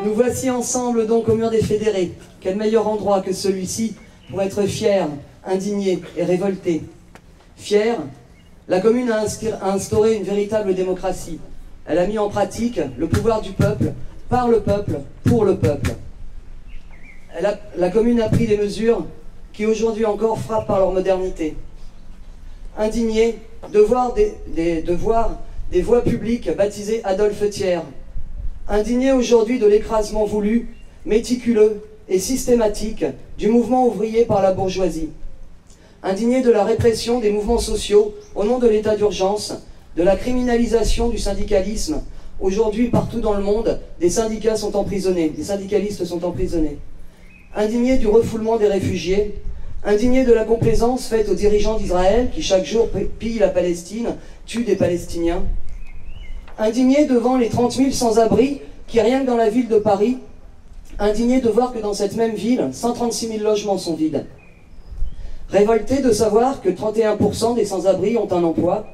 Nous voici ensemble donc au mur des fédérés. Quel meilleur endroit que celui-ci pour être fier, indigné et révolté. Fier, la commune a instauré une véritable démocratie. Elle a mis en pratique le pouvoir du peuple, par le peuple, pour le peuple. La commune a pris des mesures qui aujourd'hui encore frappent par leur modernité. Indigné de voir des voies publiques baptisées Adolphe Thiers. Indigné aujourd'hui de l'écrasement voulu, méticuleux et systématique du mouvement ouvrier par la bourgeoisie. Indigné de la répression des mouvements sociaux au nom de l'état d'urgence, de la criminalisation du syndicalisme. Aujourd'hui, partout dans le monde, des syndicats sont emprisonnés, des syndicalistes sont emprisonnés. Indigné du refoulement des réfugiés, indigné de la complaisance faite aux dirigeants d'Israël qui chaque jour pillent la Palestine, tuent des Palestiniens. Indigné devant les 30 000 sans-abri qui, rien que dans la ville de Paris, indigné de voir que dans cette même ville, 136 000 logements sont vides. Révolté de savoir que 31% des sans-abri ont un emploi.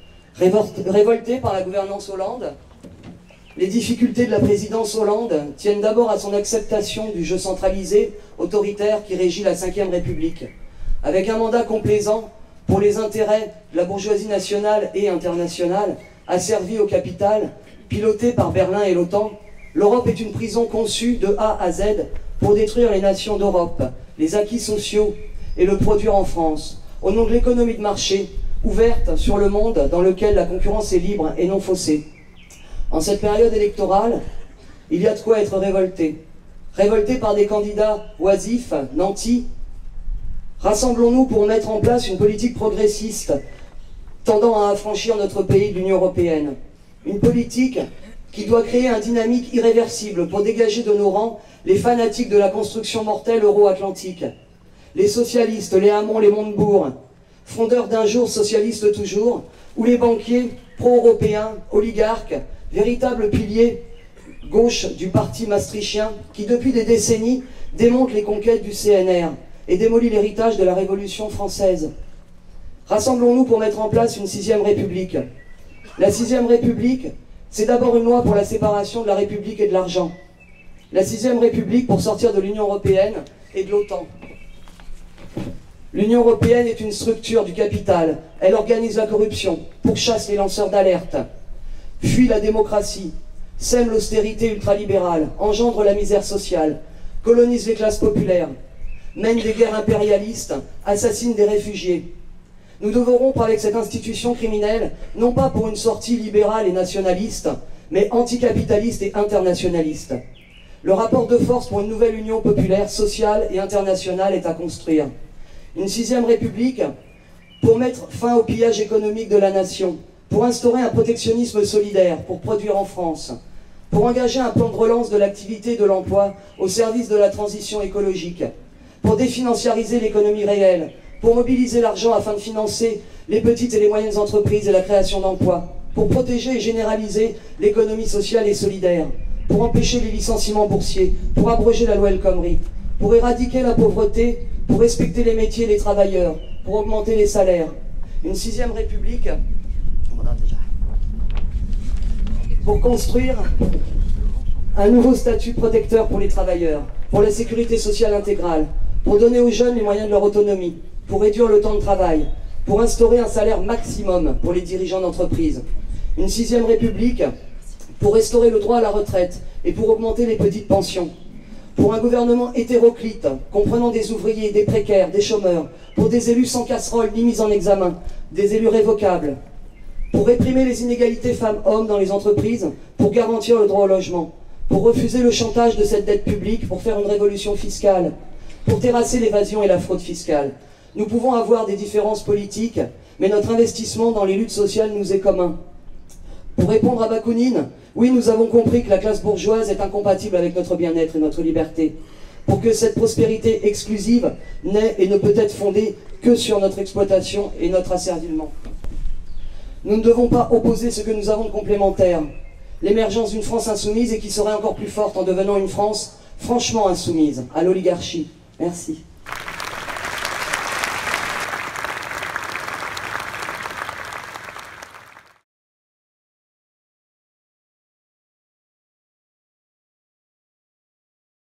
Révolté par la gouvernance Hollande. Les difficultés de la présidence Hollande tiennent d'abord à son acceptation du jeu centralisé, autoritaire qui régit la Ve République, avec un mandat complaisant pour les intérêts de la bourgeoisie nationale et internationale, asservie au capital, pilotée par Berlin et l'OTAN. L'Europe est une prison conçue de A à Z pour détruire les nations d'Europe, les acquis sociaux et le produire en France, au nom de l'économie de marché, ouverte sur le monde dans lequel la concurrence est libre et non faussée. En cette période électorale, il y a de quoi être révolté. Révolté par des candidats oisifs, nantis. Rassemblons-nous pour mettre en place une politique progressiste tendant à affranchir notre pays de l'Union européenne. Une politique qui doit créer un dynamique irréversible pour dégager de nos rangs les fanatiques de la construction mortelle euro-atlantique. Les socialistes, les Hamon, les Montebourg, fondeurs d'un jour, socialistes toujours, ou les banquiers pro-européens, oligarques, véritables piliers gauche du parti maastrichtien qui depuis des décennies démonte les conquêtes du CNR et démolit l'héritage de la Révolution française. Rassemblons-nous pour mettre en place une 6e République. La 6e République, c'est d'abord une loi pour la séparation de la République et de l'argent. La 6e République pour sortir de l'Union européenne et de l'OTAN. L'Union européenne est une structure du capital. Elle organise la corruption, pourchasse les lanceurs d'alerte, fuit la démocratie, sème l'austérité ultralibérale, engendre la misère sociale, colonise les classes populaires, mène des guerres impérialistes, assassine des réfugiés. Nous devons rompre avec cette institution criminelle, non pas pour une sortie libérale et nationaliste, mais anticapitaliste et internationaliste. Le rapport de force pour une nouvelle union populaire, sociale et internationale est à construire. Une 6e République pour mettre fin au pillage économique de la nation, pour instaurer un protectionnisme solidaire, pour produire en France, pour engager un plan de relance de l'activité et de l'emploi au service de la transition écologique, pour définanciariser l'économie réelle, pour mobiliser l'argent afin de financer les petites et les moyennes entreprises et la création d'emplois, pour protéger et généraliser l'économie sociale et solidaire, pour empêcher les licenciements boursiers, pour abroger la loi El Khomri, pour éradiquer la pauvreté, pour respecter les métiers et les travailleurs, pour augmenter les salaires. Une 6e République pour construire un nouveau statut protecteur pour les travailleurs, pour la sécurité sociale intégrale, pour donner aux jeunes les moyens de leur autonomie, pour réduire le temps de travail, pour instaurer un salaire maximum pour les dirigeants d'entreprise. Une 6e République pour restaurer le droit à la retraite et pour augmenter les petites pensions. Pour un gouvernement hétéroclite, comprenant des ouvriers, des précaires, des chômeurs, pour des élus sans casserole ni mise en examen, des élus révocables, pour réprimer les inégalités femmes-hommes dans les entreprises, pour garantir le droit au logement, pour refuser le chantage de cette dette publique, pour faire une révolution fiscale, pour terrasser l'évasion et la fraude fiscale. Nous pouvons avoir des différences politiques, mais notre investissement dans les luttes sociales nous est commun. Pour répondre à Bakounine, oui, nous avons compris que la classe bourgeoise est incompatible avec notre bien-être et notre liberté. Pour que cette prospérité exclusive n'ait et ne peut être fondée que sur notre exploitation et notre asservissement. Nous ne devons pas opposer ce que nous avons de complémentaire. L'émergence d'une France insoumise et qui serait encore plus forte en devenant une France franchement insoumise à l'oligarchie. Merci.